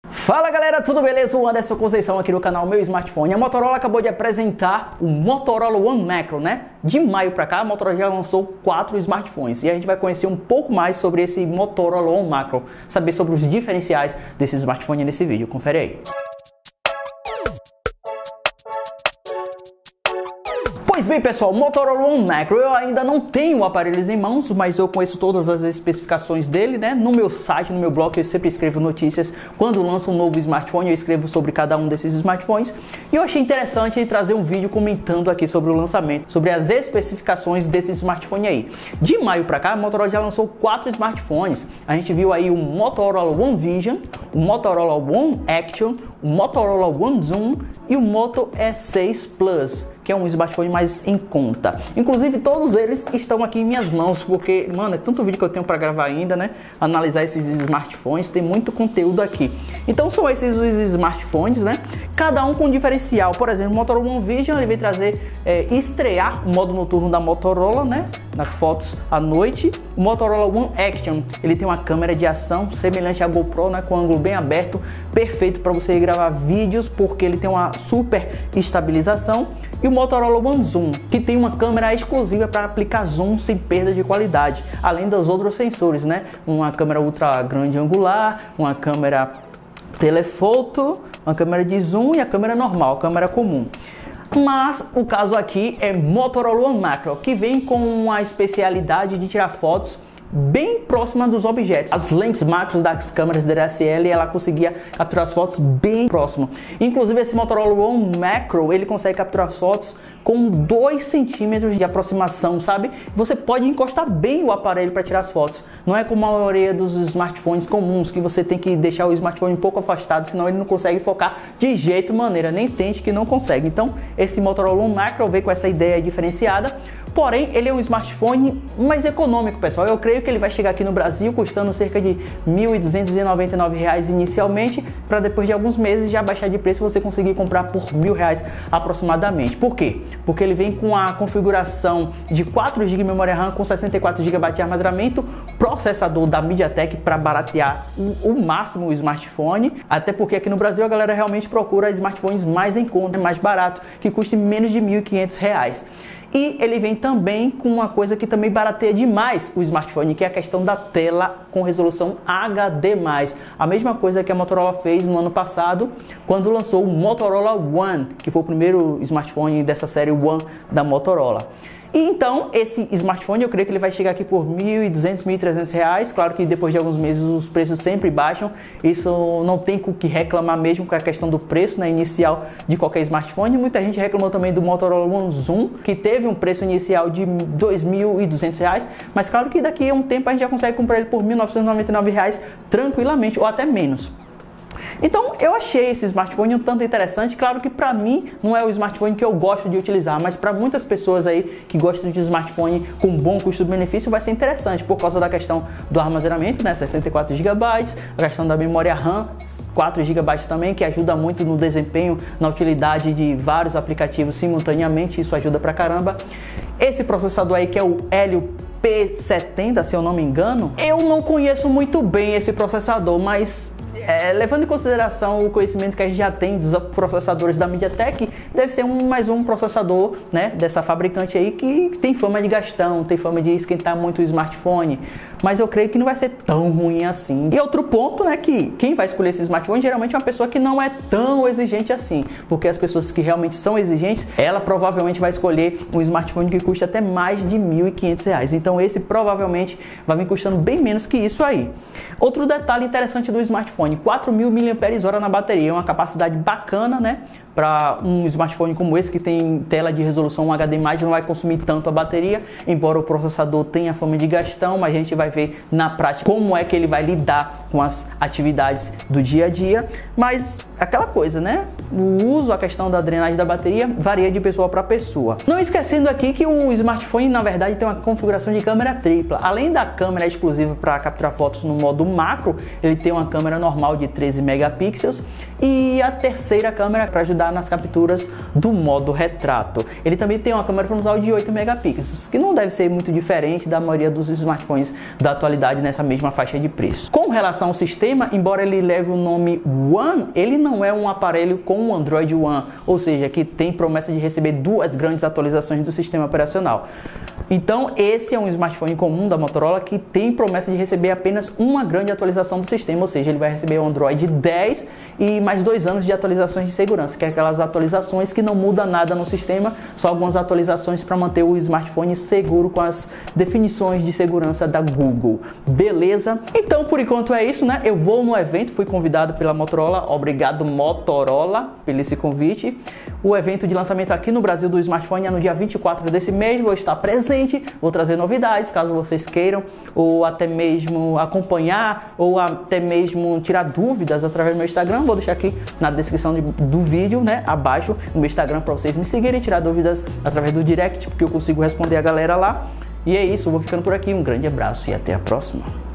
Fala galera, tudo beleza? O Anderson Conceição aqui no canal Meu Smartphone. A Motorola acabou de apresentar o Motorola One Macro, né? De maio pra cá, a Motorola já lançou 4 smartphones e a gente vai conhecer um pouco mais sobre esse Motorola One Macro, saber sobre os diferenciais desse smartphone nesse vídeo. Confere aí. Pois bem pessoal, Motorola One Macro, eu ainda não tenho aparelhos em mãos, mas eu conheço todas as especificações dele, né? No meu site, no meu blog, eu sempre escrevo notícias. Quando lança um novo smartphone, eu escrevo sobre cada um desses smartphones. E eu achei interessante trazer um vídeo comentando aqui sobre o lançamento, sobre as especificações desse smartphone aí. De maio pra cá, a Motorola já lançou 4 smartphones. A gente viu aí o Motorola One Vision, o Motorola One Action, o Motorola One Zoom e o Moto E6 Plus, que é um smartphone mais em conta. Inclusive todos eles estão aqui em minhas mãos, porque, mano, é tanto vídeo que eu tenho para gravar ainda, né? Analisar esses smartphones, tem muito conteúdo aqui. Então são esses os smartphones, né? Cada um com um diferencial. Por exemplo, o Motorola One Vision, ele veio trazer, estrear o modo noturno da Motorola, né? Nas fotos à noite. O Motorola One Action, ele tem uma câmera de ação semelhante à GoPro, né? Com ângulo bem aberto, perfeito para você gravar vídeos, porque ele tem uma super estabilização. E o Motorola One Zoom, que tem uma câmera exclusiva para aplicar zoom sem perda de qualidade, além dos outros sensores, né? Uma câmera ultra grande angular, uma câmera telefoto, uma câmera de zoom e a câmera normal, a câmera comum. Mas o caso aqui é Motorola One Macro, que vem com uma especialidade de tirar fotos bem próxima dos objetos. As lentes macro das câmeras DSLR, ela conseguia capturar as fotos bem próximo. Inclusive esse Motorola One Macro, ele consegue capturar as fotos com 2 centímetros de aproximação, sabe? Você pode encostar bem o aparelho para tirar as fotos. Não é como a maioria dos smartphones comuns, que você tem que deixar o smartphone um pouco afastado, senão ele não consegue focar de jeito maneira. Nem tente que não consegue. Então, esse Motorola One Macro veio com essa ideia diferenciada. Porém, ele é um smartphone mais econômico, pessoal. Eu creio que ele vai chegar aqui no Brasil custando cerca de R$ 1.299 inicialmente, para depois de alguns meses já baixar de preço e você conseguir comprar por R$ 1.000 aproximadamente. Por quê? Porque ele vem com a configuração de 4 GB de memória RAM com 64 GB de armazenamento, processador da MediaTek para baratear o máximo o smartphone, até porque aqui no Brasil a galera realmente procura smartphones mais em conta, mais barato, que custe menos de R$ 1.500. E ele vem também com uma coisa que também barateia demais o smartphone, que é a questão da tela com resolução HD+. A mesma coisa que a Motorola fez no ano passado, quando lançou o Motorola One, que foi o primeiro smartphone dessa série One da Motorola. E então, esse smartphone, eu creio que ele vai chegar aqui por R$ 1.200, R$ 1.300. Claro que depois de alguns meses os preços sempre baixam. Isso não tem com o que reclamar mesmo com a questão do preço, né, inicial de qualquer smartphone. Muita gente reclamou também do Motorola One Zoom, que teve um preço inicial de R$ 2.200. Mas claro que daqui a um tempo a gente já consegue comprar ele por R$ 1.999 tranquilamente, ou até menos. Então eu achei esse smartphone um tanto interessante. Claro que para mim não é o smartphone que eu gosto de utilizar, mas para muitas pessoas aí que gostam de smartphone com bom custo-benefício vai ser interessante por causa da questão do armazenamento, né, 64 GB, a questão da memória RAM, 4 GB também, que ajuda muito no desempenho, na utilidade de vários aplicativos simultaneamente, isso ajuda pra caramba. Esse processador aí que é o Helio P70, se eu não me engano, eu não conheço muito bem esse processador, mas levando em consideração o conhecimento que a gente já tem dos processadores da MediaTek, deve ser mais um processador, né, dessa fabricante aí que tem fama de gastão, tem fama de esquentar muito o smartphone, mas eu creio que não vai ser tão ruim assim. E outro ponto, né, que quem vai escolher esse smartphone geralmente é uma pessoa que não é tão exigente assim, porque as pessoas que realmente são exigentes, ela provavelmente vai escolher um smartphone que custa até mais de R$ 1.500. Então esse provavelmente vai vir custando bem menos que isso aí. Outro detalhe interessante do smartphone: 4.000 mAh na bateria, uma capacidade bacana, né? Para um smartphone como esse que tem tela de resolução HD+, não vai consumir tanto a bateria, embora o processador tenha fama de gastão, mas a gente vai ver na prática como é que ele vai lidar com as atividades do dia a dia. Mas aquela coisa, né? O uso, a questão da drenagem da bateria varia de pessoa para pessoa. Não esquecendo aqui que o smartphone, na verdade, tem uma configuração de câmera tripla. Além da câmera exclusiva para capturar fotos no modo macro, ele tem uma câmera normal de 13 megapixels e a terceira câmera para ajudar facilitar nas capturas do modo retrato. Ele também tem uma câmera frontal de 8 megapixels, que não deve ser muito diferente da maioria dos smartphones da atualidade nessa mesma faixa de preço. Com relação ao sistema, embora ele leve o nome One, ele não é um aparelho com o Android One, ou seja, que tem promessa de receber 2 grandes atualizações do sistema operacional. Então, esse é um smartphone comum da Motorola que tem promessa de receber apenas uma grande atualização do sistema, ou seja, ele vai receber o Android 10 e mais 2 anos de atualizações de segurança, que é aquelas atualizações que não muda nada no sistema, só algumas atualizações para manter o smartphone seguro com as definições de segurança da Google. Beleza? Então, por enquanto é isso, né? Eu vou no evento, fui convidado pela Motorola, obrigado Motorola pelo esse convite. O evento de lançamento aqui no Brasil do smartphone é no dia 24 desse mês, vou estar presente, vou trazer novidades, caso vocês queiram, ou até mesmo acompanhar, ou até mesmo tirar dúvidas através do meu Instagram. Vou deixar aqui na descrição do vídeo, né, abaixo, o meu Instagram para vocês me seguirem e tirar dúvidas através do direct, porque eu consigo responder a galera lá. E é isso, eu vou ficando por aqui, um grande abraço e até a próxima.